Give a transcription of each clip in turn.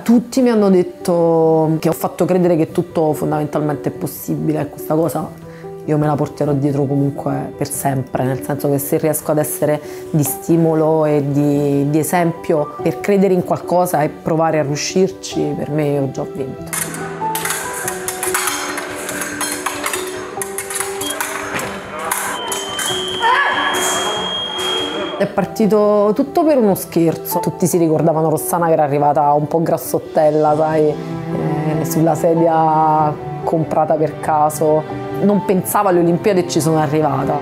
tutti mi hanno detto che ho fatto credere che tutto fondamentalmente è possibile e questa cosa io me la porterò dietro comunque per sempre, nel senso che se riesco ad essere di stimolo e di esempio per credere in qualcosa e provare a riuscirci, per me ho già vinto. È partito tutto per uno scherzo, tutti si ricordavano Rossana che era arrivata un po' grassottella, sai, sulla sedia comprata per caso. Non pensavo alle Olimpiadi e ci sono arrivata.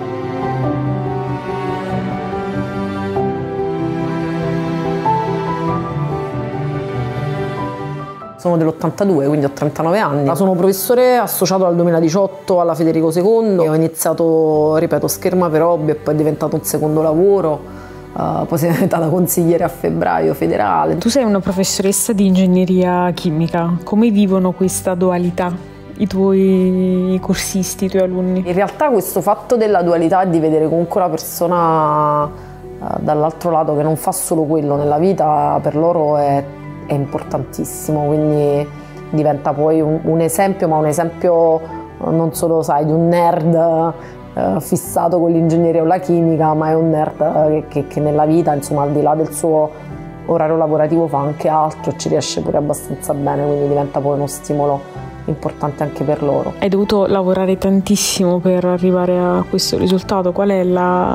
Sono dell'82, quindi ho 39 anni. Sono professore associato dal 2018 alla Federico II. Ho iniziato, ripeto, scherma per hobby e poi è diventato un secondo lavoro. Poi sono diventata consigliere a febbraio federale. Tu sei una professoressa di ingegneria chimica. Come vivono questa dualità i tuoi corsisti, i tuoi alunni? In realtà questo fatto della dualità e di vedere comunque una persona dall'altro lato che non fa solo quello nella vita, per loro è importantissimo, quindi diventa poi un esempio, ma un esempio non solo, sai, di un nerd fissato con l'ingegneria o la chimica, ma è un nerd che nella vita, insomma, al di là del suo orario lavorativo fa anche altro e ci riesce pure abbastanza bene, quindi diventa poi uno stimolo importante anche per loro. Hai dovuto lavorare tantissimo per arrivare a questo risultato. Qual è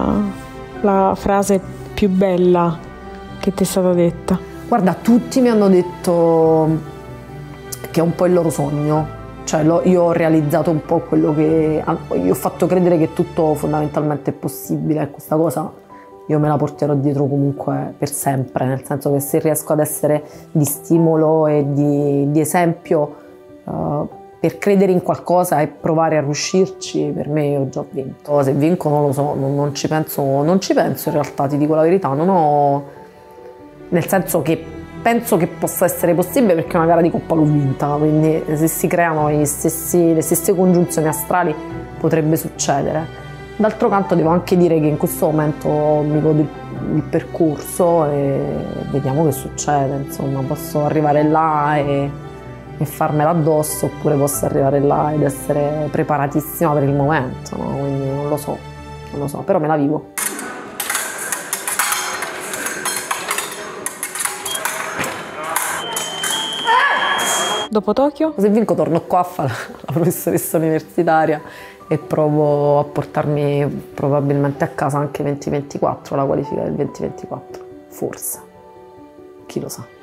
la frase più bella che ti è stata detta? Guarda, tutti mi hanno detto che è un po' il loro sogno, cioè io ho realizzato un po' quello che... Io ho fatto credere che tutto fondamentalmente è possibile e questa cosa io me la porterò dietro comunque per sempre, nel senso che se riesco ad essere di stimolo e di esempio per credere in qualcosa e provare a riuscirci, per me ho già vinto. Se vinco non lo so, non ci penso in realtà, ti dico la verità, non ho... nel senso che penso che possa essere possibile perché una gara di Coppa l'ho vinta, quindi se si creano le stesse congiunzioni astrali potrebbe succedere. D'altro canto devo anche dire che in questo momento mi godo il percorso e vediamo che succede, insomma, posso arrivare là e farmela addosso, oppure posso arrivare là ed essere preparatissima per il momento, no? Quindi non lo so, però me la vivo. Dopo Tokyo? Se vinco torno qua a fare la professoressa universitaria e provo a portarmi probabilmente a casa anche 2024, la qualifica del 2024, forse, chi lo sa.